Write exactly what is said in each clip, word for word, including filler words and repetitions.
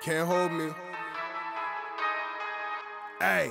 Can't hold me. Hey.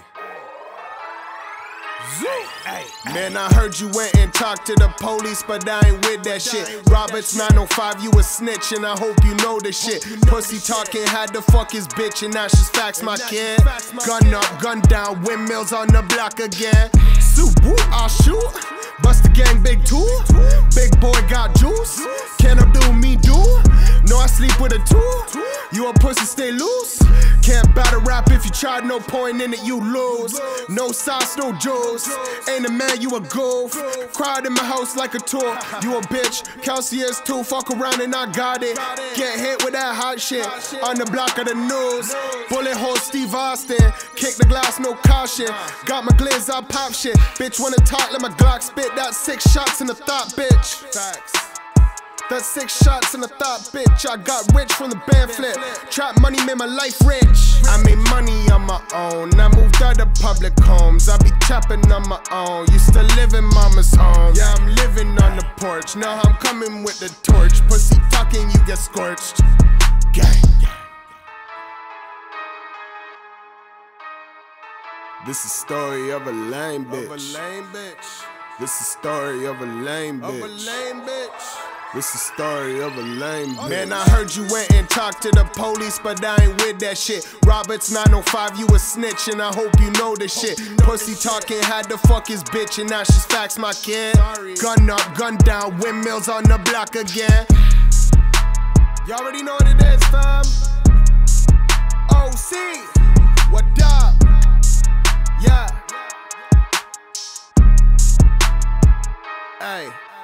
Hey. Man, I heard you went and talked to the police, but I ain't with that shit. Roberts nine oh five, you a snitch, and I hope you know this shit. Pussy talking, had to fuck his bitch, and now she's facts, my kid. Gun up, gun down, windmills on the block again. Soup, woo, I'll shoot. Bust the gang, big two. Big boy got juice. Can I do me do? No, I sleep with a two. You a pussy, stay loose. Can't battle rap if you try, no point in it, you lose. No sauce, no juice. Ain't a man, you a goof. Cried in my house like a tour. You a bitch, Kelsey is too. Fuck around and I got it. Get hit with that hot shit on the block of the news. Bullet hole Steve Austin. Kick the glass, no caution. Got my glizz, I pop shit. Bitch wanna talk, let my Glock spit. That six shots in the thought, bitch. Facts. That's six shots in the thought, bitch. I got rich from the band flip. Trap money made my life rich. I made money on my own. I moved out of public homes. I be trapping on my own. Used to live in mama's home. Yeah, I'm living on the porch. Now I'm coming with the torch. Pussy talking, you get scorched. Gang. This is story of a lame bitch. Of a lame bitch. This is story of a lame bitch. Of a lame bitch. This is story of a lame bitch. Man, I heard you went and talked to the police, but I ain't with that shit. Roberts nine oh five, you a snitch, and I hope you know this shit. Pussy talking, had to fuck his bitch, and now she's facts, my kid. Gun up, gun down, windmills on the block again. Y'all already know what it is, fam. O C, what up? Yeah. Hey.